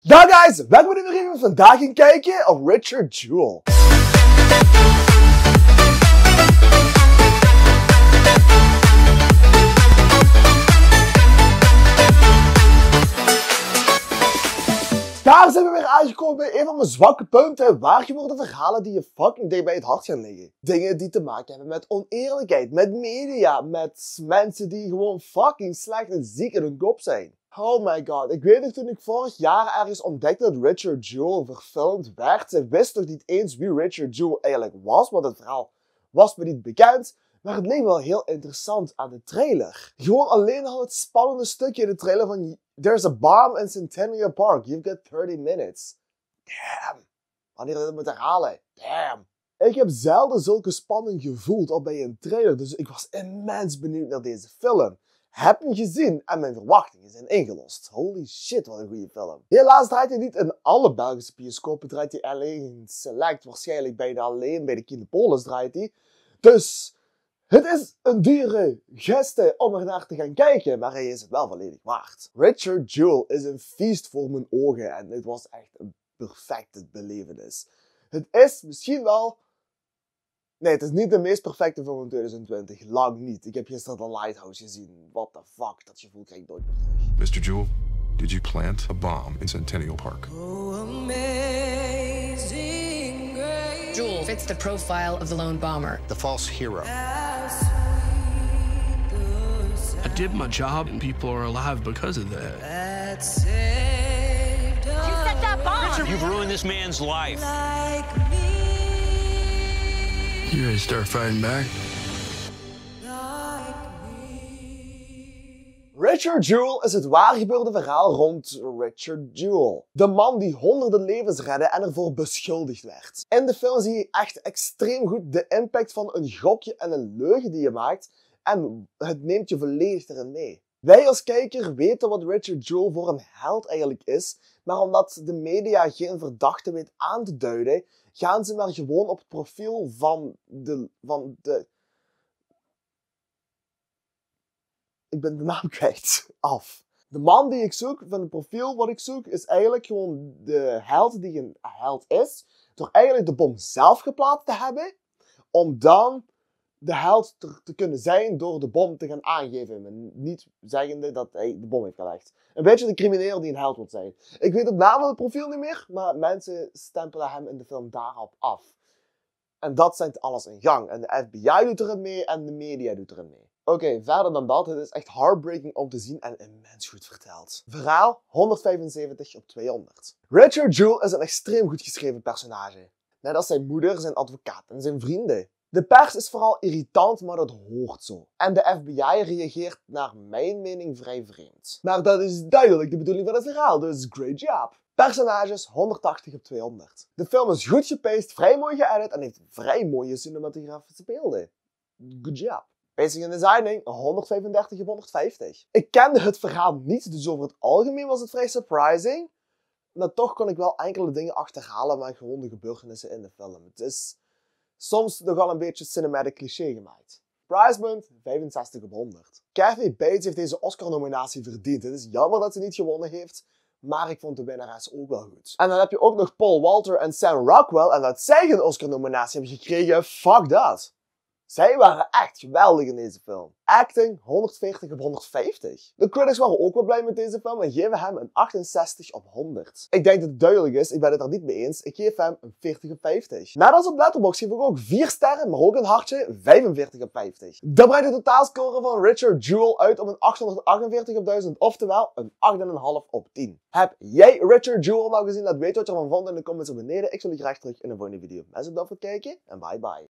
Dag guys, welkom bij de review. Vandaag gaan kijken op Richard Jewell. Daar zijn we weer aangekomen bij een van mijn zwakke punten. Waar geworden verhalen die je fucking dicht bij het hart gaan liggen. Dingen die te maken hebben met oneerlijkheid, met media, met mensen die gewoon fucking slecht en ziek in hun kop zijn. Oh my god, ik weet nog toen ik vorig jaar ergens ontdekte dat Richard Jewell verfilmd werd. Ze wist toch niet eens wie Richard Jewell eigenlijk was, want het verhaal was me niet bekend. Maar het leek wel heel interessant aan de trailer. Gewoon alleen al het spannende stukje in de trailer van There's a bomb in Centennial Park, you've got 30 minutes. Damn. Wanneer we dat moeten herhalen. Damn. Ik heb zelden zulke spanning gevoeld al bij een trailer, dus ik was immens benieuwd naar deze film. Heb hem gezien en mijn verwachtingen zijn ingelost. Holy shit, wat een goede film. Helaas draait hij niet in alle Belgische bioscopen, draait hij alleen in Select, waarschijnlijk bijna alleen bij de Kinepolis draait hij. Dus het is een dure geste om er naar te gaan kijken, maar hij is het wel volledig waard. Richard Jewell is een feest voor mijn ogen en het was echt een perfecte belevenis. Het is misschien wel... Nee, het is niet de meest perfecte film van 2020. Lang niet. Ik heb gisteren The Lighthouse gezien. What the fuck, dat gevoel krijg ik nooit meer terug. Mr. Jewell, did you plant a bomb in Centennial Park? Oh, amazing grace. Jewell fits the profile of the lone bomber. The false hero. I did my job and people are alive because of that. That saved us. You set that bomb! You've ruined this man's life. Like me, You ready to start fighting back? like me. Richard Jewell is het waargebeurde verhaal rond Richard Jewell. De man die honderden levens redde en ervoor beschuldigd werd. In de film zie je echt extreem goed de impact van een gokje en een leugen die je maakt. En het neemt je volledig erin mee. Wij als kijker weten wat Richard Jewell voor een held eigenlijk is. Maar omdat de media geen verdachte weet aan te duiden, gaan ze maar gewoon op het profiel van de... Ik ben de naam kwijt. Af. De man die ik zoek, van het profiel wat ik zoek, is eigenlijk gewoon de held die een held is. Door eigenlijk de bom zelf geplaatst te hebben. Om dan de held te kunnen zijn door de bom te gaan aangeven. Maar niet zeggende dat hij de bom heeft gelegd. Een beetje de crimineel die een held wil zijn. Ik weet de naam van het profiel niet meer, maar mensen stempelen hem in de film daarop af. En dat zet alles in gang. En de FBI doet erin mee en de media doet erin mee. Oké, verder dan dat, het is echt heartbreaking om te zien en immens goed verteld. Verhaal 175 op 200. Richard Jewell is een extreem goed geschreven personage. Net als zijn moeder, zijn advocaat en zijn vrienden. De pers is vooral irritant, maar dat hoort zo. En de FBI reageert naar mijn mening vrij vreemd. Maar dat is duidelijk de bedoeling van het verhaal, dus great job. Personages 180 op 200. De film is goed gepaced, vrij mooi geëdit en heeft vrij mooie cinematografische beelden. Good job. Pacing en designing 135 op 150. Ik kende het verhaal niet, dus over het algemeen was het vrij surprising. Maar toch kon ik wel enkele dingen achterhalen met gewoon de gebeurtenissen in de film. Het is soms nogal een beetje cinematic cliché gemaakt. Pricepoint 65 op 100. Kathy Bates heeft deze Oscar-nominatie verdiend. Het is jammer dat ze niet gewonnen heeft, maar ik vond de winnares ook wel goed. En dan heb je ook nog Paul Walter en Sam Rockwell, en dat zij geen Oscar-nominatie hebben gekregen, fuck dat. Zij waren echt geweldig in deze film. Acting 140 op 150. De critics waren ook wel blij met deze film en geven hem een 68 op 100. Ik denk dat het duidelijk is, ik ben het er niet mee eens. Ik geef hem een 40 op 50. Net als op Letterboxd geef ik ook 4 sterren, maar ook een hartje 45 op 50. Dat brengt de totaalscore van Richard Jewell uit op een 848 op 1000, oftewel een 8,5 op 10. Heb jij Richard Jewell nou gezien? Laat weten wat je ervan vond in de comments beneden. Ik zie jullie graag terug in een volgende video. Mensen bedankt voor het kijken en bye bye.